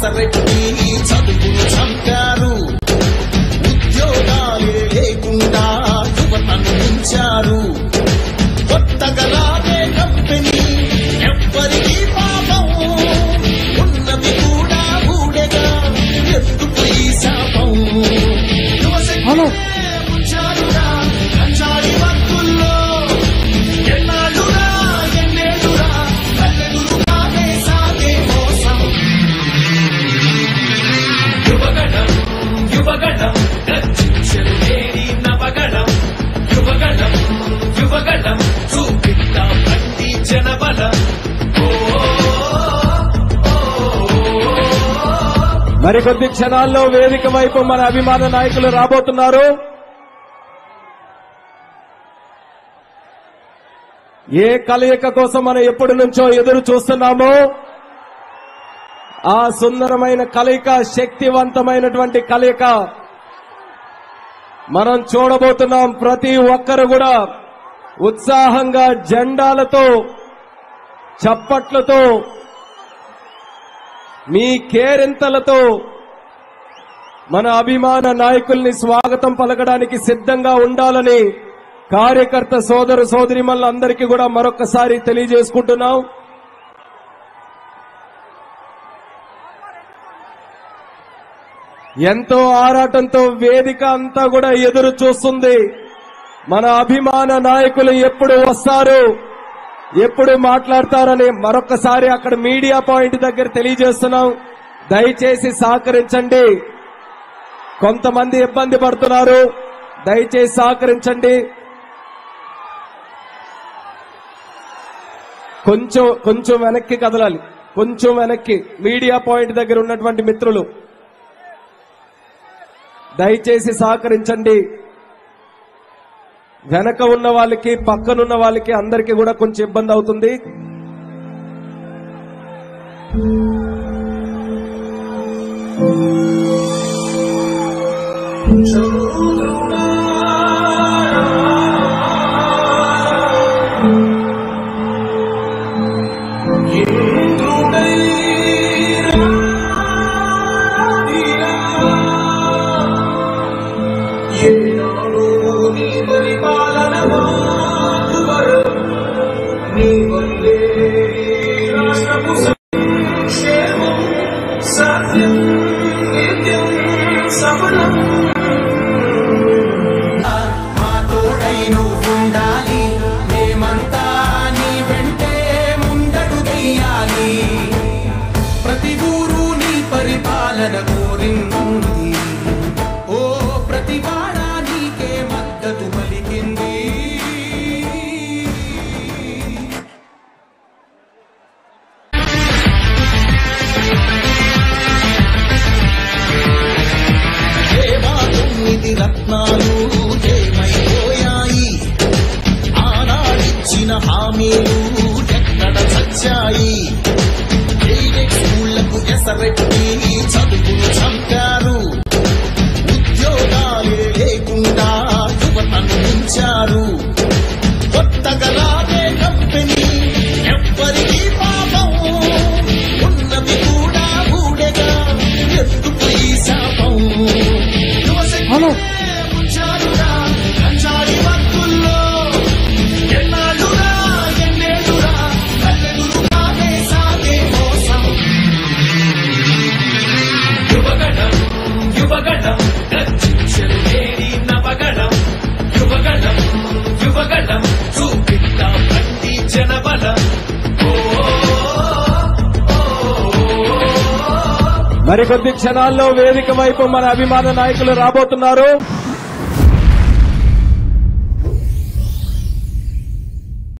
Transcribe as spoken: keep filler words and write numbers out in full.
ఎసరెట్టి చదువును చంపారు. ఉద్యోగాలే లేకుండా యువతను ఉంచారు. కొత్తగా రాదే కంపెనీ ఎవ్వరికి పాపం, ఉన్నది కూడా ఊడెగా ఎందుకు ఈ శాపం. ఉంచారురా కంచాడి వర్కుల్లో ఎన్నాళ్ళురా ఎన్నేళ్ళురా కళ్ళెదురుగానే సాగే మోసం. యువగణం యువగణం గర్జించలేని నవగణం. యువగణం యువగణం చూపిద్దాం ప్రతి జనబలం. మరికొద్ది క్షణాల్లో వేదిక వైపు మన అభిమాన నాయకులు రాబోతున్నారు. ఏ కలయిక కోసం మనం ఎప్పటి నుంచో ఎదురు చూస్తున్నామో ఆ సుందరమైన కలయిక, శక్తివంతమైనటువంటి కలయిక మనం చూడబోతున్నాం. ప్రతి ఒక్కరు కూడా ఉత్సాహంగా జెండాలతో, చప్పట్లతో, మీ కేరింతలతో మన అభిమాన నాయకుల్ని స్వాగతం పలకడానికి సిద్ధంగా ఉండాలని కార్యకర్త సోదరు సోదరిమణులందరికీ కూడా మరొకసారి తెలియజేసుకుంటున్నాం. ఎంతో ఆరాటంతో వేదిక అంతా కూడా ఎదురు చూస్తుంది. మన అభిమాన నాయకులు ఎప్పుడు వస్తారు, ఎప్పుడు మాట్లాడతారని మరొకసారి అక్కడ మీడియా పాయింట్ దగ్గర తెలియజేస్తున్నాం. దయచేసి సహకరించండి. కొంతమంది ఇబ్బంది పడుతున్నారు, దయచేసి సహకరించండి. కొంచెం కొంచెం వెనక్కి కదలాలి, కొంచెం వెనక్కి. మీడియా పాయింట్ దగ్గర ఉన్నటువంటి మిత్రులు దయచేసి సహకరించండి. వెనక ఉన్న వాళ్ళకి, పక్కనున్న వాళ్ళకి అందరికీ కూడా కొంచెం ఇబ్బంది అవుతుంది. ప్రతి ఊరు నీ పరిపాలన కోరింది. ఓ ప్రతి వాడ నీకే మద్దతు పలికింది. దేవా తొమ్మిది రత్నాలు ఏమైపోయాయి, ఆనాడిచ్చిన హామీలు ఎక్కడ చచ్చాయి. స్కూళ్లకు ఎసరెట్టి చదువును చంపారు. ఉద్యోగాలే లేకుండా యువతను ఉంచారు. కొత్తగా రాదే కంపెనీ ఎవ్వరికి పాపం, ఉన్నది కూడా ఊడెగా ఎందుకు ఈ శాపం. ఉంచారురా కంచాడి వర్కుల్లో ఎన్నాళ్ళురా ఎన్నేళ్ళురా కళ్ళెదురుగానే సాగే మోసం. యువగణం యువగణం గర్జించలేని నవగణం. యువగణం యువగణం చూపిద్దాం ప్రతి జనబలం. మరికొద్ది క్షణాల్లో వేదిక వైపు మన అభిమాన నాయకులు రాబోతున్నారు.